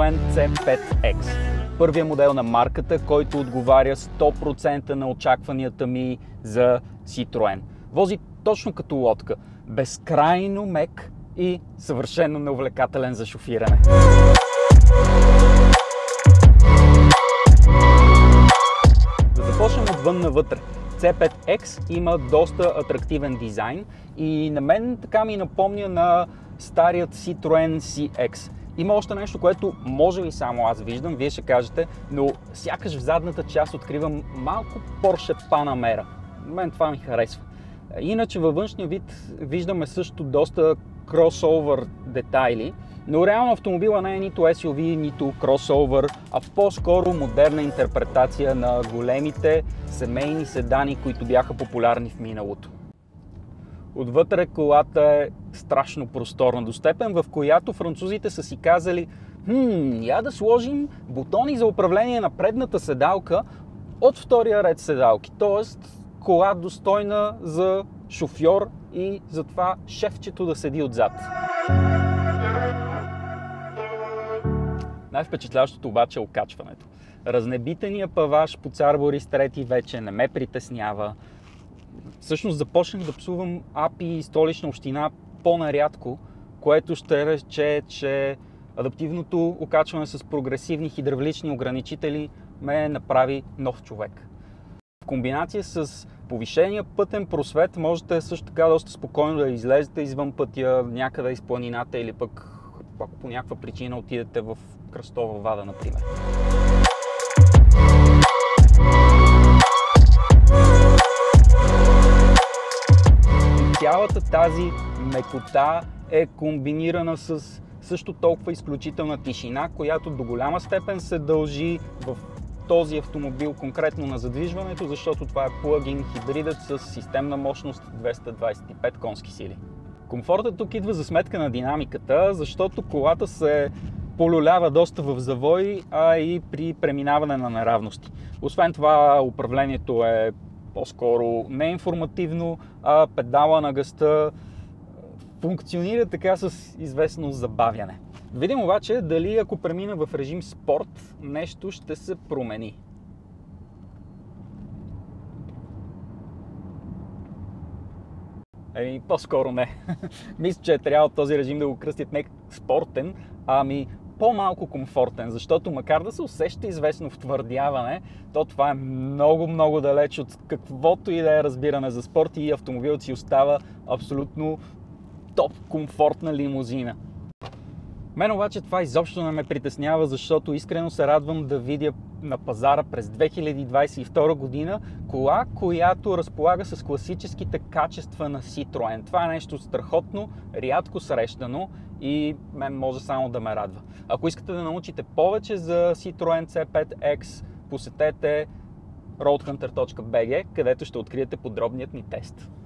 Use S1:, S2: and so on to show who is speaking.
S1: Citroen C5X. Първият модел на марката, който отговаря 100% на очакванията ми за Citroen. Вози точно като лодка, безкрайно мек и съвършено неувлекателен за шофиране. Да започнем отвън навътре. C5X има доста атрактивен дизайн и на мен така ми напомня на старият Citroen CX. Има още нещо, което може би само аз виждам, вие ще кажете, но сякаш в задната част откривам малко Porsche Panamera. На мен това ми харесва. Иначе във външния вид виждаме също доста кросовър детайли, но реално автомобила не е нито SUV, нито кросовър, а по-скоро модерна интерпретация на големите семейни седани, които бяха популярни в миналото. Отвътре колата е страшно просторна до степен, в която французите са си казали: я да сложим бутони за управление на предната седалка от втория ред седалки. Тоест кола достойна за шофьор и затова шефчето да седи отзад. Най-впечатляващото обаче е окачването. Разнебитения паваж по Цар Борис III вече не ме притеснява. Всъщност започнах да псувам АПИ и Столична община по-нарядко, което ще рече, че адаптивното окачване с прогресивни хидравлични ограничители ме направи нов човек. В комбинация с повишения пътен просвет можете също така доста спокойно да излезете извън пътя, някъде из планината или пък ако по някаква причина отидете в Кръстова вада, например. Цялата тази мекота е комбинирана с също толкова изключителна тишина, която до голяма степен се дължи в този автомобил конкретно на задвижването, защото това е плагин хибридът с системна мощност 225 конски сили. Комфортът тук идва за сметка на динамиката, защото колата се полюлява доста в завой, а и при преминаване на неравности. Освен това, управлението е по-скоро не информативно, а педала на газта функционира така с известно забавяне. Видим обаче дали ако премина в режим спорт, нещо ще се промени. По-скоро не. Мисля, че е трябвало този режим да го кръстят не спортен, ами по-малко комфортен, защото макар да се усеща известно втвърдяване, то това е много далеч от каквото и да е разбиране за спорт и автомобилът си остава абсолютно топ комфортна лимузина. Мен обаче това изобщо не ме притеснява, защото искрено се радвам да видя на пазара през 2022 година кола, която разполага с класическите качества на Citroen. Това е нещо страхотно, рядко срещано и мен може само да ме радва. Ако искате да научите повече за Citroen C5X, посетете roadhunter.bg, където ще откриете подробният ни тест.